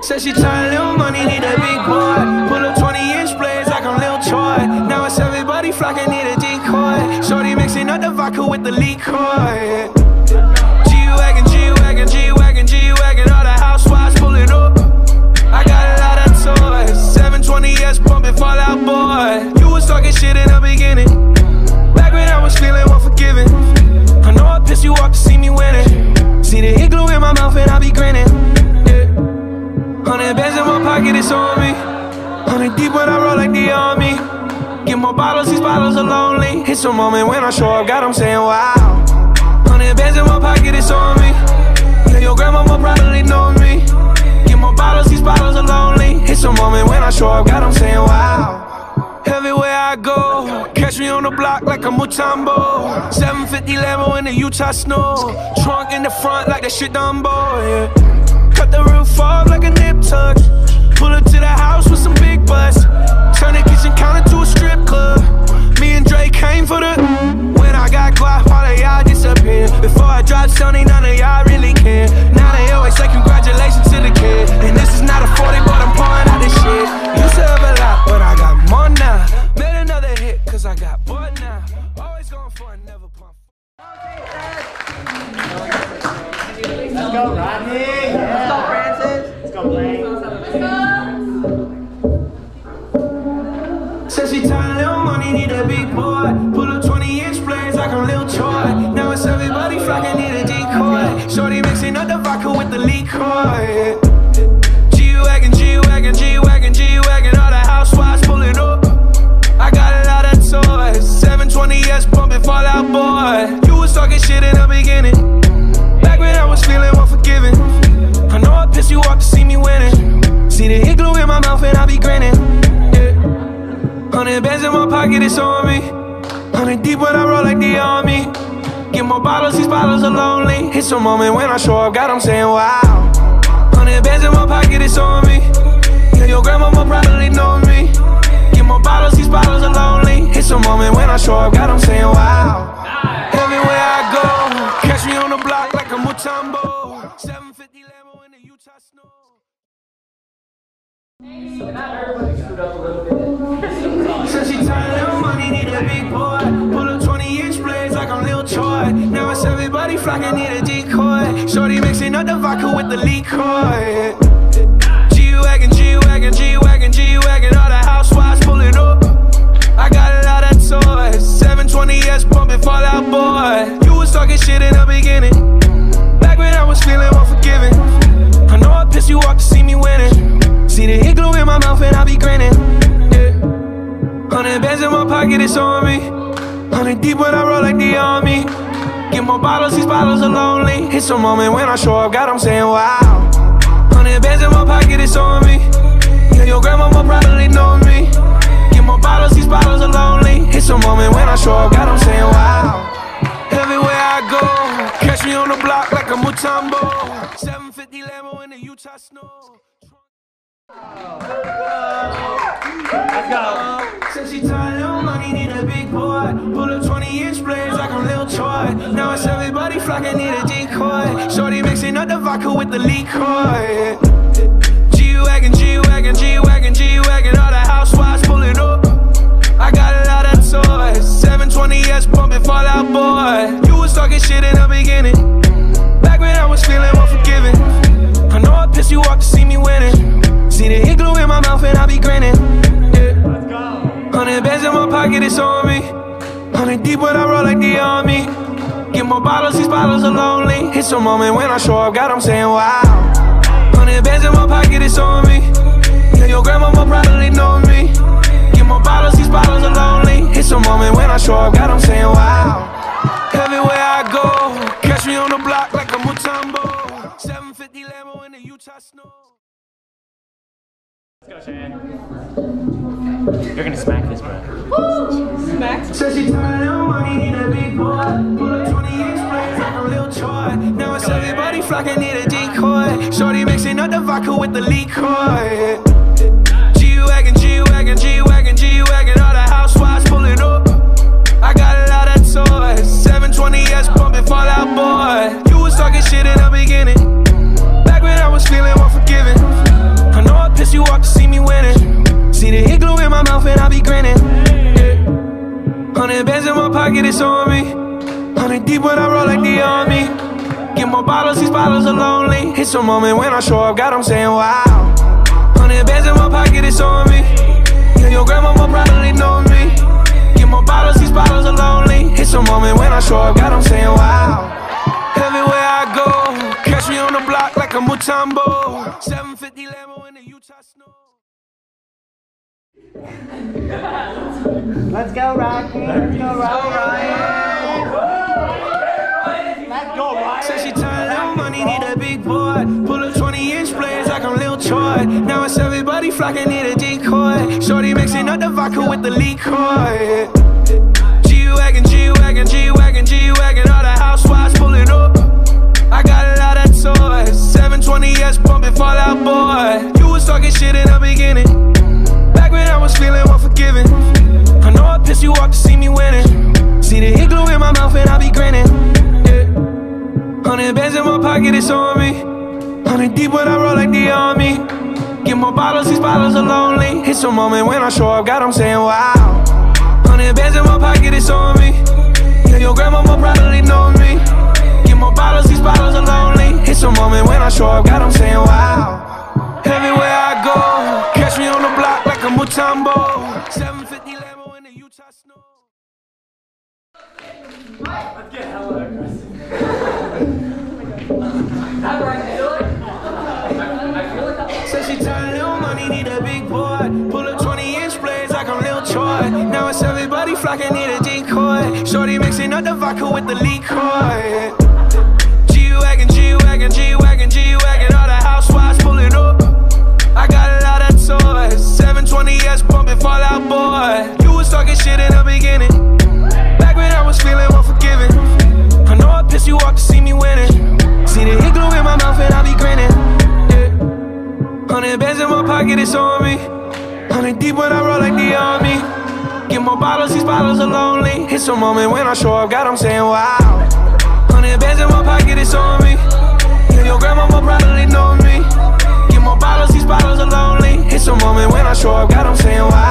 Said she tired, little money, need a big boy. Pull up 20-inch blades like I'm Lil Troy. Now it's everybody flocking, need a decoy. Shorty mixing up the vodka with the liquor. G-Wagon, G-Wagon, G-Wagon, G-Wagon. All the housewives pulling up. I got a lot of toys. 720S pumping Fallout Boy. You was talking shit in the beginning. Back when I was feeling unforgiving. I know I pissed you off to see me winning. See the igloo in my mouth and I be grinning. 100 bands in my pocket, it's on me. 100 deep when I roll like the army. Get more bottles, these bottles are lonely. It's a moment when I show up, God, I'm saying wow. 100 bands in my pocket, it's on me. Yeah, your grandma will probably know me. Get more bottles, these bottles are lonely. It's a moment when I show up, God, I'm saying wow. Everywhere I go, catch me on the block like a Mutombo. 750 Lambo in the Utah snow. Trunk in the front like that shit Dumbo, yeah. Cut the roof off like a nip tuck. Pull up to the house with some big butts. Turn the kitchen counter to a strip club. Me and Drake came for the. When I got guap, all of y'all disappear. Before I drop Sony, none of y'all really care. Now they always say congratulations to the kid. And this is not a 40, but I'm pouring out this shit. Used to have a lot, but I got more now. Made another hit, cause I got bored now. Always going for it, never pump. Let's go, Rodney! Yeah. Let's go, Francis! Let's go, Blaine! Said she tired, little money, need a big boy. Pull up 20-inch blades like I'm Lil Troy. Now it's everybody flocking, need a decoy. Shorty mixing up the vodka with the liquor. G-Wagon, G-Wagon, G-Wagon, G-Wagon. All the housewives pulling up. I got a lot of toys. 720S pumping Fallout Boy. You was talking shit in the beginning. Back when I was feeling unforgiving. I know I pissed you off to see me winning. See the igloo in my mouth and I be grinning. 100 bands in my pocket, it's on me. 100 deep when I roll like the army. Get more bottles, these bottles are lonely. It's a moment when I show up, God, I'm saying wow. 100 bands in my pocket, it's on me. Yeah, your grandma will probably know me. Get more bottles, these bottles are lonely. It's a moment when I show up, God, I'm saying wow. Everywhere I go, catch me on the block like a Mutombo. 750 Lambo in the Utah snow. So not everybody screwed up a little bit. Said she tired, little money, need a big boy. Pull up 20-inch blades like I'm Lil Troy. Now it's everybody flocking, need a decoy. Shorty mixing up the vodka with the liquor. G-Wagon, G-Wagon, G-Wagon, G-Wagon. All the housewives pulling up. I got a lot of toys. 720S pumping Fallout Boy. You was talking shit in the beginning. Back when I was feeling unforgiving. I know I pissed you off to see me winning. See the igloo in my mouth and I be grinning. 100 bands in my pocket, it's on me. 100 deep when I roll like the army. Get more bottles, these bottles are lonely. It's a moment when I show up, God, I'm saying wow. 100 bands in my pocket, it's on me. Yeah, your grandma will probably know me. Get more bottles, these bottles are lonely. It's a moment when I show up, God, I'm saying wow. Everywhere I go, catch me on the block like a Mutombo. 750 Lambo in the Utah snow. Let's go! Said she tired, little money, need a big boy. Pull up 20-inch blades like I'm Lil Troy. Now it's everybody flocking, need a decoy. Shorty mixing up the vodka with the liquor. G-Wagon, G-Wagon, G-Wagon, G-Wagon. All the housewives pulling up. I got a lot of toys. 720S pumping Fallout Boy. You was talking shit in the beginning. Back when I was feeling unforgiving. I know I pissed you off to see me winning. See the igloo in my mouth and I be grinning. 100 bands in my pocket, it's on me. 100 deep when I roll like the army. Get more bottles, these bottles are lonely. It's a moment when I show up, God, I'm saying wow. 100 bands in my pocket, it's on me. Yeah, your grandma will probably know me. Get more bottles, these bottles are lonely. It's a moment when I show up, God, I'm saying wow. Everywhere I go, catch me on the block like a Mutombo. 750 Lambo in the Utah snow. Let's go, Shane. You're gonna smack this, bro. Smack? Said she tired, little money, need a big boy. Pull up 20-inch blades like I'm Lil Troy. Now it's everybody flocking, need a decoy. Shorty mixing up the vodka with the liquor. G-Wagon, G-Wagon, G-Wagon, G-Wagon. All the housewives pulling up. I got a lot of toys. 720S pumping Fallout Boy. You was talking shit in the beginning. Back when I was feeling unforgiving. pocket, it's on me. 100 deep when I roll like the army. Get more bottles, these bottles are lonely. It's a moment when I show up, God, I'm saying wow. 100 bands in my pocket, it's on me. Yeah, your grandma will probably know me. Get more bottles, these bottles are lonely. It's a moment when I show up, God, I'm saying wow. Everywhere I go, catch me on the block like a Mutombo. 750 Lambo in the Utah snow. Let's go, Rocky. Let's go, Ryan. Let's go, Ryan. Said she tired of money, need a big boy. Pull up 20-inch blades like I'm Lil Troy. Now it's everybody flocking, need a decoy. Shorty mixing up the vodka with the liquor. G-Wagon, G-Wagon, G-Wagon, G-Wagon. All the housewives pulling up. I got a lot of toys. 720S bumping Fall Out Boy. You was talking shit in the beginning. Back when I was feeling unforgiving. I know I pissed you off to see me winning. See the hit glue in my mouth and I be grinning. 100 bands in my pocket, it's on me. 100 deep when I roll like the army. Get more bottles, these bottles are lonely. It's a moment when I show up, God, I'm saying wow. 100 bands in my pocket, it's on me. Yeah, your grandma will probably know me. Get more bottles, these bottles are lonely. It's a moment when I show up, God, I'm saying wow. Everywhere I go, catch me on the block like a Mutombo. 750 Lambo in the Utah snow. Let's get hella aggressive. Said she tired of money, need a big boy. Pull up 20-inch blades like I'm Lil Troy. Now it's everybody flocking, need a decoy. Shorty mixing up the vodka with the liquor. G-Wagon, G-Wagon, G-Wagon, G-Wagon. All the housewives pulling up. I got a lot of toys. 720S bumping Fall Out Boy. You was talking shit in the beginning. Back when I was feeling unforgiving. I know I pissed you off to see me winning. See the hit glue in my mouth and I be grinning. 100 bands in my pocket, it's on me. 100 deep when I roll like the army. Get more bottles, these bottles are lonely. It's a moment when I show up, God, I'm saying wow. 100 bands in my pocket, it's on me. Yeah, your grandma will probably know me. Get more bottles, these bottles are lonely. It's a moment when I show up, God, I'm saying wow.